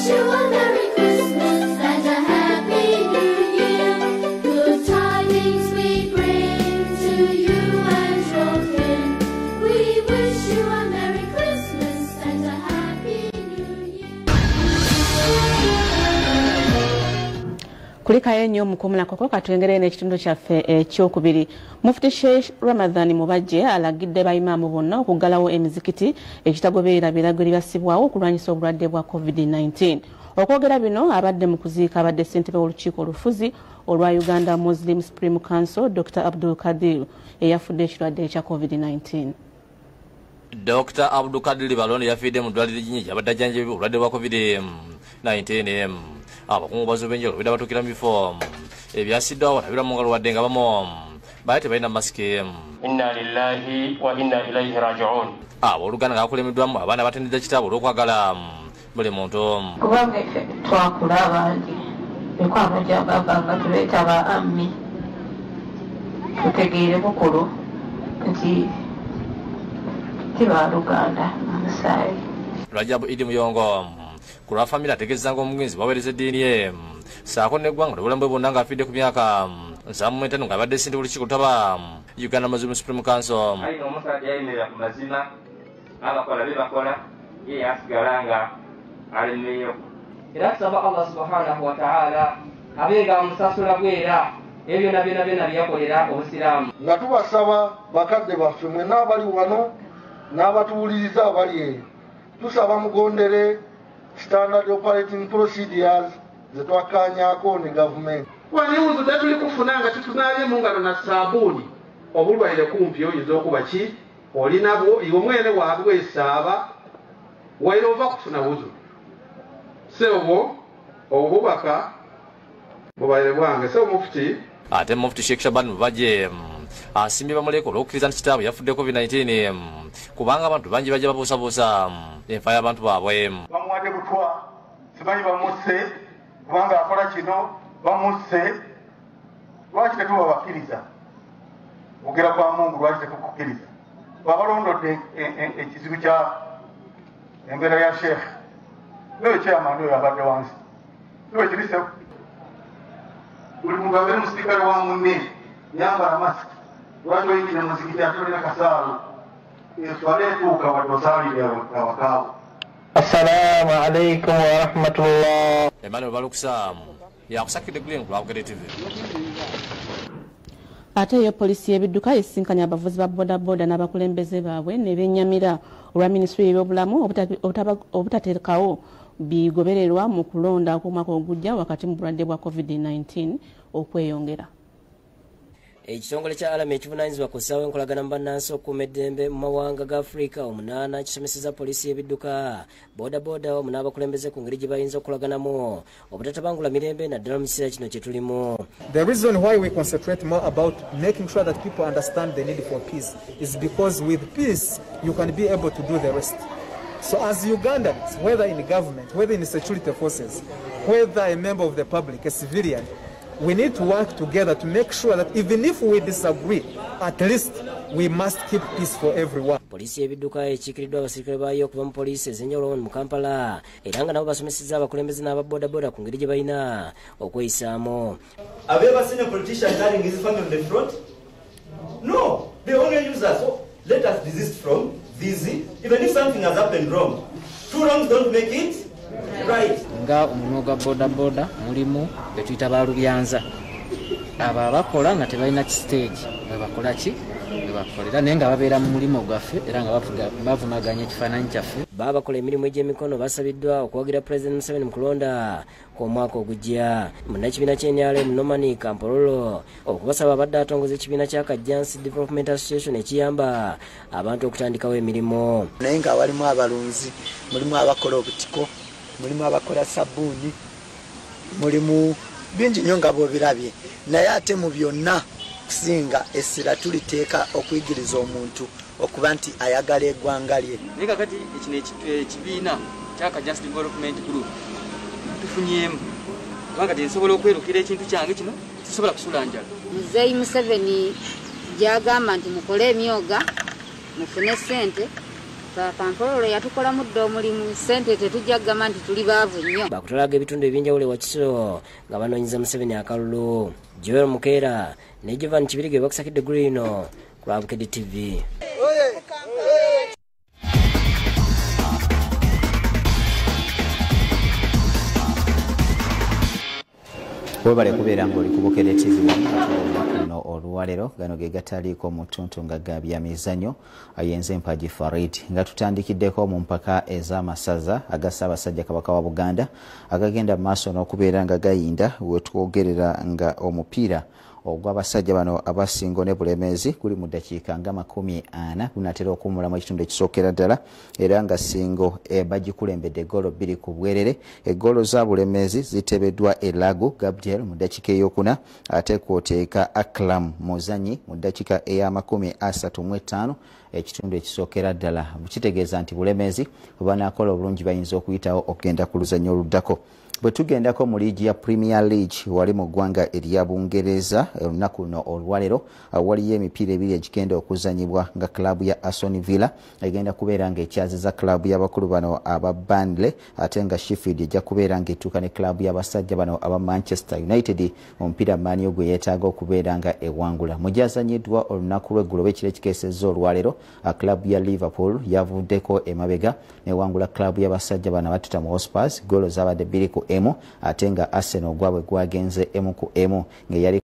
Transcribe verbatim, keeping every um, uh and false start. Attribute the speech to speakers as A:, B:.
A: you a Merry Christmas and a Happy New Year. Good tidings we bring to you and your kin. We wish you a Merry Christmas and a Happy New Year.
B: Kulikayo nnyo mukumula koko katwengere n'ekitundu kyaffe eky'okubiri. Mufuti Mubajje alagidde bayimaamu bonna okuggalawo emizikiti ekitagoberera biragiro byasibwawo okulwanyisa obulwadde bwa COVID nineteen. Okwogera bino abadde mu kuziika abadde ssentebe w'olukiiko olufuzi olwa Uganda Muslim Supreme Council Doctor Abdul Kadir eyafudde ekirwadde ekya COVID nineteen.
C: Doctor Abdul Kadir Baloni yafidde mu ddwaliro ly'Inyingi abadde ajjanjabibwa obulwadde bwa COVID nineteen. Abakungu bazobenjero bida batukira mu bifo ebyasiddwawo batabira mu ngalo wadde nga bamo baate balina masiki.
D: Inna lillahi wa inna ilaihi raji'un.
C: Abooluganda nga bakulemedwamu abaana batendedde kitabo olw'okwagala buli muntu.
E: Kubanga ffe twakula abangi mikwano gyabaganga tuleeta ba ammi tutegeere bukulu nti tibaluganda omusaayi.
C: Rajabu Idi Muyongo kulwa family ategeeza nga omugenzi baweereza eddiini ye saako n'eggwanga obulamu bwe bwonna ng'afidde ku myaka nsaamu mu etaano ng'abadde ssentebe w'olukiiko lutaba Uganda Muslim Supreme Council.
D: Ayina omusajja ayimirira ku mazima abakola bye bakola ye yasigala nga alemyeyo. Era tusaba Allah subhanahu wa ta'ala abeega amusasula bwera ebyo byonna byonna byonna byakolera obusiraamu.
F: Nga tubasaba bakadde baffe mwenna abali wano n'abatuwuliriza abali eyo tusaba mugondere standard operating procedures zetwakanyako ne government.
G: Waniwuzu tetuli kufuna nga tutunaabye mu ngalo na saabuuni obulwaire kumpi oyinza okuba ki olinabwo iwe mwene wabwesaaba waire ova kufuna wuzu seobwo obubaka bubaire bwange sebo mufuti.
C: Ate Mufuti Sheikh Shaban Mubajje asimbye bamuleka olw'okukkiriza nti kitaabu yafudde COVID nineteen kubanga abantu bangi bajja babuusabuusa enfa y'abantu baabwe.
F: Bamuwadde butwa simanyi bamusse kubanga akola kino bamusse lwaki tetuba bakkiriza ogera kwa Mungu lwaki tetukukkiriza babalondodde ekizibu kya embeera ya Sheikh niwe chairman oyo abadde wansi niwe kirisewo buli muntu abeere musirikale wa munne yambala masiki lwaki oyingire muzikiti atolera kasaalo eswala etuuka wadde osaalire awakaawo.
H: Assalamu alaikum wa rahmatullah.
C: Emmanuel Baluksa yakusakidde Green ku Lwabugere T V.
B: Ate yo polisi y'ebidduka esinkanya abavuzi ba boda boda n'abakulembeze baabwe ne bennyamira olwa minisitule y'ebyobulamu obutateekawo bigobererwa mu kulonda okw'omwaka ogujja wakati mu bulwadde bwa COVID nineteen okweyongera.
I: Ekitongole kya Alama ekivunaanyizibwa ku ssaawa enkolagana mu bannansi okukuuma eddembe mu mawanga ga Afrika omunaana kisomeseza polisi y'ebidduka boda boda wamu n'abakulembeze ku ngeri gye bayinza okukolaganamu obutatabangula mirembe naddala mu kiseera kino kye tulimu.
J: The reason why we concentrate more about making sure that people understand the need for peace is because with peace you can be able to do the rest. So as Ugandans, whether in government, whether in security forces, whether a member of the public, a civilian, we need to work together to make sure that even if we disagree, at least we must keep peace for everyone.
I: Polisi y'ebidduka ekiikiriddwa abasirikale baayo okuva mu poliisi ez'enjawulo mu Kampala era nga nabo basomesezza abakulembeze n'ababodaboda ku ngeri gye balina okweyisaamu.
K: Have you ever seen a politician carrying his family on the front? No, they only use us. So let us desist from this. Even if something has happened wrong, two wrongs don't make it right.
L: Nga omuno gwa boda boda mulimu betuyita balubyanza abo abakola nga tebalina kistage bakola ki bebakolera naye nga babeera mu mulimu gwaffe era nga bavumaganya ekifaananyi kyaffe.
I: Baabakola emirimu egy'emikono basabiddwa okwagira President Museveni mu kulonda kw'omwaka ogujja. Munnakibiina ky'N R M Nomani Kampololo okubasaba abadde atongoza ekibiina kya Kajjansi Development Association ekiyamba abantu okutandikawo emirimu.
M: Naye nga walimu abalunzi, mulimu abakola obutiko, mulimu abakola sabbuuni, mulimu bingi nnyo nga bw'obirabye, naye ate mu byonna kusinga essira tuliteeka okuyigiriza omuntu okuba nti ayagala eggwanga lye.
N: Naye kakati ekino ekibiina kya Kajjansi Development Group tufunyemu kubanga tinsobola okwerukira ekintu kyange kino sisobola kusula njala.
O: Muzeeyi Museveni gyagamba nti mukole emyoga mufune ssente Kampololo yatukola muddo omulimu ssente tetujja kugamba nti tuli baavu nnyo.
I: Bakutolaga ebitundu ebyenjawulo ewa Kisoro nga banoonyeza Museveni akalulu. Joel Mukeera ne Jovan Kibirige bakusakidde Grino ku Abukedi T V.
P: Webale kubeera ng'oli ku Bukedde T V kuno olwalero gano ge gataliiko mu ttuntu nga ga byamizannyo ayenze Mpagi Farid nga tutandikiddeko mu mpaka ez'amasaza aga Ssaabasajja Kabaka wa Buganda agagenda mu maaso n'okubeera nga gayinda we twogerera nga omupiira ogw'abasajja bano abasingo ne Bulemeezi guli mu ddakiika nga makumi ana gunatera okuwumulamu ekitundu ekisookera ddala era nga Singo e bagikulembedde eggoolo bbiri ku bwerere. Eggoolo za Bulemeezi ziteebeddwa Elago Gabriel mu ddakiika ey'okuna ate kwoteeka Akram Muzanyi mu ddakiika ey'amakumi asatu mu etaano ekitundu ekisookera ddala. Kitegeeza nti Bulemeezi bwe banaakola obulungi bayinza okuyitawo okugenda ku luzannya oluddako. Bwe tugendako mu liigi ya Premier League wali mu ggwanga erya Bungereza olunaku luno olwalero waliyo emipiira ebiri egigenda okuzanyibwa nga klabu ya Aston Villa egenda kubeera nga ekyaziza klabu y'abakulu bano aba Burnley ate nga Sheffield ejja kubeera nga etuuka ne klabu y'abasajja bano aba Manchester United omupiira maani ogwe yeetaaga okubeera nga ewangula. Mujazanyiddwa olunaku lw'eggulo oba ekiro ekikeesezza olwalero klabu ya Liverpool yavuddeko emabega newangula klabu y'abasajja bano Tottenham Hotspur goolo zabadde bbiri ku emu ate nga Arsenal gwabwe gwagenze emu ku emu ng'eyali